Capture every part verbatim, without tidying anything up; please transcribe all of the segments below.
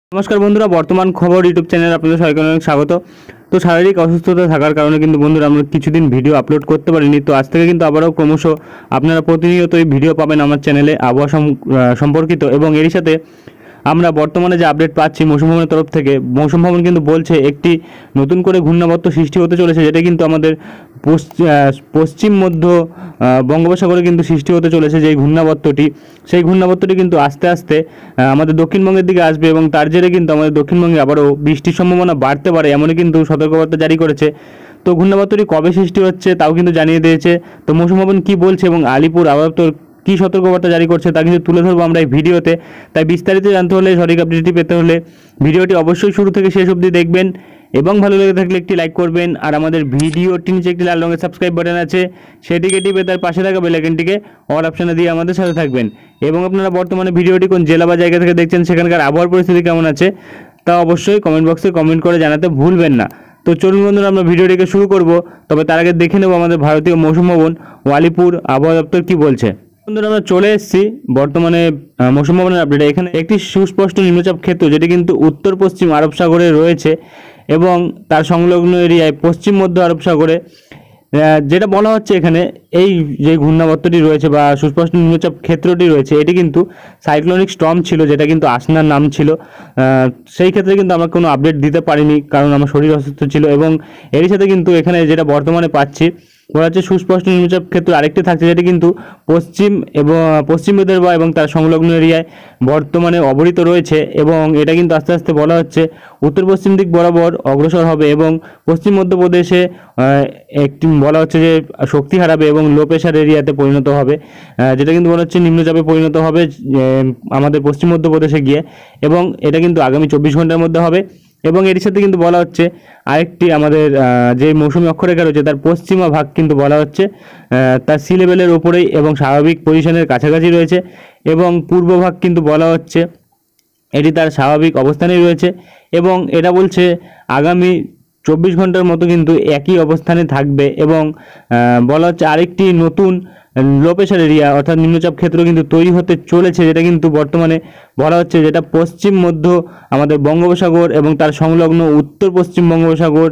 নমস্কার বন্ধুরা, বর্তমান খবর ইউটিউব চ্যানেলে আপনাদের সবাইকে অনেক স্বাগত। তো শারীরিক অসুস্থতা থাকার কারণে কিন্তু বন্ধুরা আমরা কিছুদিন ভিডিও আপলোড করতে পারিনি। তো আজ থেকে কিন্তু আবারও ক্রমশ আপনারা প্রতিনিয়তই ভিডিও পাবেন আমার চ্যানেলে আবহাওয়া সম্পর্কিত। এবং এরই সাথে আমরা বর্তমানে যে আপডেট পাচ্ছি মৌসুম ভবনের তরফ থেকে, মৌসুম ভবন কিন্তু বলছে একটি নতুন করে ঘূর্ণাবর্ত সৃষ্টি হতে চলেছে, যেটা কিন্তু আমাদের পশ্চিম মধ্য বঙ্গোপসাগরে কিন্তু সৃষ্টি হতে চলেছে। যেই ঘূর্ণাবর্তটি সেই ঘূর্ণাবর্তটি কিন্তু আস্তে আস্তে আমাদের দক্ষিণবঙ্গের দিকে আসবে এবং তার জেরে কিন্তু আমাদের দক্ষিণবঙ্গে আবারও বৃষ্টির সম্ভাবনা বাড়তে পারে, এমনই কিন্তু সতর্কবার্তা জারি করেছে। তো ঘূর্ণাবর্তটি কবে সৃষ্টি হচ্ছে তাও কিন্তু জানিয়ে দিয়েছে। তো মৌসুম ভবন কী বলছে এবং আলিপুর আবহাওয়া দপ্তর কী সতর্কবার্তা জারি করছে তা কিন্তু তুলে ধরবো আমরা এই ভিডিওতে। তাই বিস্তারিত জানতে হলে, সঠিক আপডেটটি পেতে হলে ভিডিওটি অবশ্যই শুরু থেকে শেষ অবধি দেখবেন এবং ভালো লেগে থাকলে একটি লাইক করবেন। আর আমাদের ভিডিওটির নিচে একটি লাল রঙের সাবস্ক্রাইব বাটন আছে, সেটিকে টিপে তার পাশে থাকা বেল আইকনটিকে অল অপশনে দিয়ে আমাদের সাথে থাকবেন। এবং আপনারা বর্তমানে ভিডিওটি কোন জেলা বা জায়গা থেকে দেখছেন, সেখানকার আবহাওয়ার পরিস্থিতি কেমন আছে তা অবশ্যই কমেন্ট বক্সে কমেন্ট করে জানাতে ভুলবেন না। তো চলুন বন্ধুরা, আমরা ভিডিওটিকে শুরু করব। তবে তার আগে দেখে নেব আমাদের ভারতীয় মৌসুম ভবন ও আলিপুর আবহাওয়া দপ্তর কী বলছে। বন্ধুরা, আমরা চলে এসেছি বর্তমানে মৌসুম ভবনের আপডেটে। এখানে একটি সুস্পষ্ট নিম্নচাপ ক্ষেত্র, যেটি কিন্তু উত্তর পশ্চিম আরব সাগরে রয়েছে এবং তার সংলগ্ন এরিয়ায় পশ্চিম মধ্য আরব সাগরে, যেটা বলা হচ্ছে এখানে এই যে ঘূর্ণাবর্তটি রয়েছে বা সুস্পষ্ট নিম্নচাপ ক্ষেত্রটি রয়েছে, এটি কিন্তু সাইক্লোনিক স্টর্ম ছিল, যেটা কিন্তু আসনার নাম ছিল। সেই ক্ষেত্রে কিন্তু আমরা কোনো আপডেট দিতে পারিনি, কারণ আমার শরীর অসুস্থ ছিল। এবং এর সাথে কিন্তু এখানে যেটা বর্তমানে পাচ্ছি বলা হচ্ছে সুস্পষ্ট নিম্নচাপ ক্ষেত্র আরেকটি থাকছে, যেটি কিন্তু পশ্চিম এবং পশ্চিম বিদর্ভ এবং তার সংলগ্ন এরিয়ায় বর্তমানে অবহিত রয়েছে। এবং এটা কিন্তু আস্তে আস্তে বলা হচ্ছে উত্তর পশ্চিম দিক বরাবর অগ্রসর হবে এবং পশ্চিম মধ্যপ্রদেশে একটি বলা হচ্ছে যে শক্তি হারাবে এবং লো প্রেশার এরিয়াতে পরিণত হবে, যেটা কিন্তু বলা হচ্ছে নিম্নচাপে পরিণত হবে আমাদের পশ্চিম মধ্যপ্রদেশে গিয়ে। এবং এটা কিন্তু আগামী চব্বিশ ঘন্টার মধ্যে হবে। এবং এর সাথে কিন্তু বলা হচ্ছে আরেকটি আমাদের যে মৌসুমি অক্ষরেখা রয়েছে তার পশ্চিমা ভাগ কিন্তু বলা হচ্ছে তার সি লেভেলের ওপরেই এবং স্বাভাবিক পজিশনের কাছাকাছি রয়েছে। এবং পূর্ব ভাগ কিন্তু বলা হচ্ছে এটি তার স্বাভাবিক অবস্থানেই রয়েছে। এবং এটা বলছে আগামী চব্বিশ ঘন্টার মতো কিন্তু একই অবস্থানে থাকবে। এবং বলা হচ্ছে আরেকটি নতুন লো প্রেশার এরিয়া অর্থাৎ নিম্নচাপ ক্ষেত্র কিন্তু তৈরি হতে চলেছে, যেটা কিন্তু বর্তমানে বলা হচ্ছে যেটা পশ্চিম মধ্য আমাদের বঙ্গোপসাগর এবং তার সংলগ্ন উত্তর পশ্চিম বঙ্গোপসাগর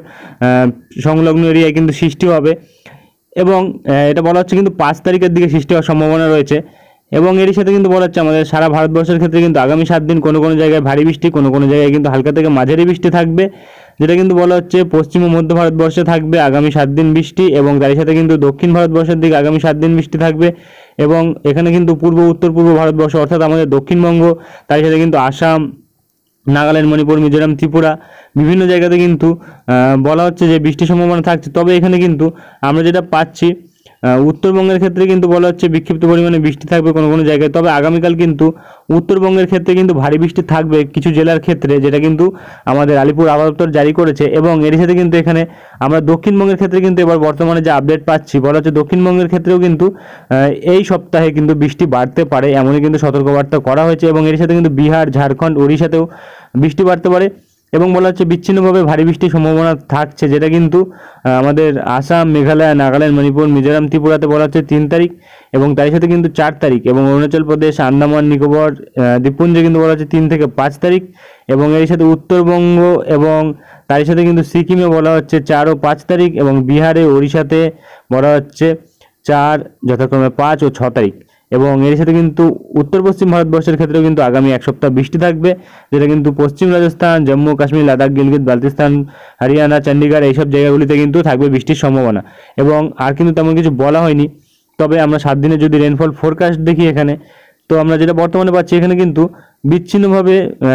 সংলগ্ন এরিয়ায় কিন্তু সৃষ্টি হবে। এবং এটা বলা হচ্ছে কিন্তু পাঁচ তারিখের দিকে সৃষ্টি হওয়ার সম্ভাবনা রয়েছে। এবং এর সাথে কিন্তু বলা হচ্ছে আমাদের সারা ভারতবর্ষের ক্ষেত্রে কিন্তু আগামী সাত দিন কোনো কোনো জায়গায় ভারী বৃষ্টি, কোনো কোনো জায়গায় কিন্তু হালকা থেকে মাঝারি বৃষ্টি থাকবে, যেটা কিন্তু বলা হচ্ছে পশ্চিম ও মধ্য ভারতবর্ষে থাকবে আগামী সাত দিন বৃষ্টি। এবং তার সাথে কিন্তু দক্ষিণ ভারতবর্ষের দিকে আগামী সাত দিন বৃষ্টি থাকবে। এবং এখানে কিন্তু পূর্ব উত্তর পূর্ব ভারতবর্ষ অর্থাৎ আমাদের দক্ষিণবঙ্গ, তার সাথে কিন্তু আসাম, নাগাল্যান্ড, মণিপুর, মিজোরাম, ত্রিপুরা বিভিন্ন জায়গাতে কিন্তু বলা হচ্ছে যে বৃষ্টির সম্ভাবনা থাকছে। তবে এখানে কিন্তু আমরা যেটা পাচ্ছি উত্তরবঙ্গের ক্ষেত্রে কিন্তু বলা হচ্ছে বিক্ষিপ্ত পরিমাণে বৃষ্টি থাকবে কোনো কোনো জায়গায়। তবে আগামীকাল কিন্তু উত্তরবঙ্গের ক্ষেত্রে কিন্তু ভারী বৃষ্টি থাকবে কিছু জেলার ক্ষেত্রে, যেটা কিন্তু আমাদের আলিপুর আবহাওয়া দপ্তর জারি করেছে। এবং এর সাথে কিন্তু এখানে আমরা দক্ষিণবঙ্গের ক্ষেত্রে কিন্তু এবার বর্তমানে যে আপডেট পাচ্ছি বলা হচ্ছে দক্ষিণবঙ্গের ক্ষেত্রেও কিন্তু এই সপ্তাহে কিন্তু বৃষ্টি বাড়তে পারে, এমনই কিন্তু সতর্কবার্তা করা হয়েছে। এবং এর সাথে কিন্তু বিহার, ঝাড়খণ্ড, ওড়িশাতেও বৃষ্টি বাড়তে পারে। এবং বলা হচ্ছে বিচ্ছিন্নভাবে ভারী বৃষ্টির সম্ভাবনা থাকছে, যেটা কিন্তু আমাদের আসাম, মেঘালয়, নাগাল্যান্ড, মণিপুর, মিজোরাম, ত্রিপুরাতে বলা হচ্ছে তিন তারিখ এবং তার সাথে কিন্তু চার তারিখ। এবং অরুণাচল প্রদেশ, আন্দামান নিকোবর দ্বীপপুঞ্জে কিন্তু বলা হচ্ছে তিন থেকে পাঁচ তারিখ। এবং এর সাথে উত্তরবঙ্গ এবং তার সাথে কিন্তু সিকিমে বলা হচ্ছে চার ও পাঁচ তারিখ। এবং বিহারে, ওড়িশাতে বলা হচ্ছে চার, যথাক্রমে পাঁচ ও ছ তারিখ। এবং এর সাথে কিন্তু উত্তর পশ্চিম ভারতবর্ষের ক্ষেত্রেও কিন্তু আগামী এক সপ্তাহ বৃষ্টি থাকবে, যেটা কিন্তু পশ্চিম রাজস্থান, জম্মু কাশ্মীর, লাদাখ, গিলগিত বালতিস্তান, হরিয়ানা, চণ্ডীগড় এইসব জায়গাগুলিতে কিন্তু থাকবে বৃষ্টির সম্ভাবনা। এবং আর কিন্তু তেমন কিছু বলা হয়নি। তবে আমরা সাত দিনের যদি রেনফল ফোরকাস্ট দেখি এখানে, তো আমরা যেটা বর্তমানে পাচ্ছি এখানে কিন্তু বিচ্ছিন্নভাবে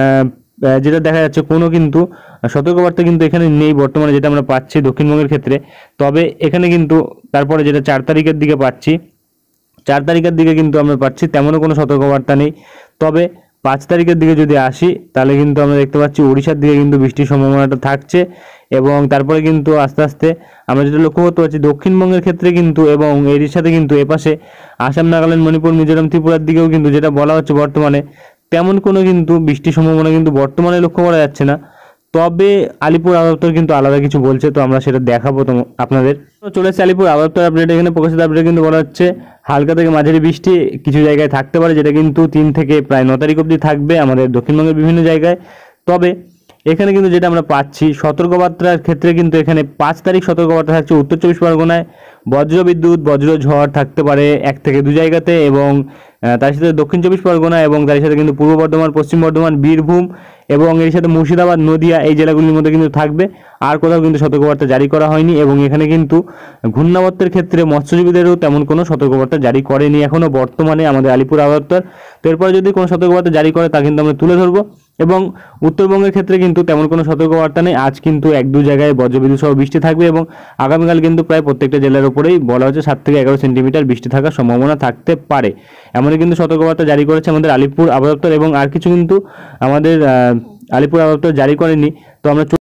যেটা দেখা যাচ্ছে কোনো কিন্তু সতর্কবার্তা কিন্তু এখানে নেই বর্তমানে, যেটা আমরা পাচ্ছি দক্ষিণবঙ্গের ক্ষেত্রে। তবে এখানে কিন্তু তারপরে যেটা চার তারিখের দিকে পাচ্ছি, চার তারিখের দিকে কিন্তু আমরা পাচ্ছি তেমনও কোনো সতর্কবার্তা নেই। তবে পাঁচ তারিখের দিকে যদি আসি তাহলে কিন্তু আমরা দেখতে পাচ্ছি ওড়িশার দিকে কিন্তু বৃষ্টির সম্ভাবনাটা থাকছে। এবং তারপরে কিন্তু আস্তে আস্তে আমরা যেটা লক্ষ্য করতে পারছি দক্ষিণবঙ্গের ক্ষেত্রে কিন্তু, এবং এর সাথে কিন্তু এপাশে আসাম, নাগাল্যান্ড, মণিপুর, মিজোরাম, ত্রিপুরার দিকেও কিন্তু যেটা বলা হচ্ছে বর্তমানে তেমন কোনো কিন্তু বৃষ্টির সম্ভাবনা কিন্তু বর্তমানে লক্ষ্য করা যাচ্ছে না। তবে আলিপুর আবহাওয়া দপ্তর কিন্তু আলাদা কিছু বলছে, তো আমরা সেটা দেখাবো তো আপনাদের। তো চলে এসেছে আলিপুর আবহাওয়া দপ্তর আপডেট। এখানে প্রকাশিত আপডেট কিন্তু বলা হচ্ছে হালকা থেকে মাঝারি বৃষ্টি কিছু জায়গায় থাকতে পারে, যেটা কিন্তু তিন থেকে প্রায় ন তারিখ অবধি থাকবে আমাদের দক্ষিণবঙ্গের বিভিন্ন জায়গায়। তবে এখানে কিন্তু যেটা আমরা পাচ্ছি সতর্কবার্তার ক্ষেত্রে কিন্তু এখানে পাঁচ তারিখ সতর্কবার্তা থাকছে উত্তর চব্বিশ পরগনায় বজ্র বিদ্যুৎ বজ্র ঝড় থাকতে পারে এক থেকে দু জায়গাতে, এবং তার সাথে দক্ষিণ চব্বিশ পরগনা এবং তার সাথে কিন্তু পূর্ব বর্ধমান, পশ্চিম বর্ধমান, বীরভূম এবং এর সাথে মুর্শিদাবাদ, নদিয়া এই জেলাগুলির মধ্যে কিন্তু থাকবে। আর কোথাও কিন্তু সতর্কবার্তা জারি করা হয়নি, এবং এখানে কিন্তু ঘূর্ণাবর্তের ক্ষেত্রে মৎস্যজীবীদেরও তেমন কোনো সতর্কবার্তা জারি করেনি এখনও বর্তমানে আমাদের আলিপুর আবহাওয়া দপ্তর। তো এরপরে যদি কোনো সতর্কবার্তা জারি করে তা কিন্তু আমরা তুলে ধরবো। এবং উত্তরবঙ্গের ক্ষেত্রে কিন্তু তেমন কোনো সতর্কবার্তা নেই, আজ কিন্তু এক দু জায়গায় বজ্রবিদ্যুৎ সহ বৃষ্টি থাকবে, এবং আগামীকাল কিন্তু প্রায় প্রত্যেকটা জেলার উপরেই বলা হচ্ছে সাত থেকে এগারো সেন্টিমিটার বৃষ্টি থাকার সম্ভাবনা থাকতে পারে। এমনই কিন্তু সতর্কবার্তা জারি করেছে আমাদের আলিপুর আবহাওয়া দপ্তর, এবং আর কিছু কিন্তু আমাদের আলিপুর আবহাওয়া দপ্তর জারি করেনি। তো আমরা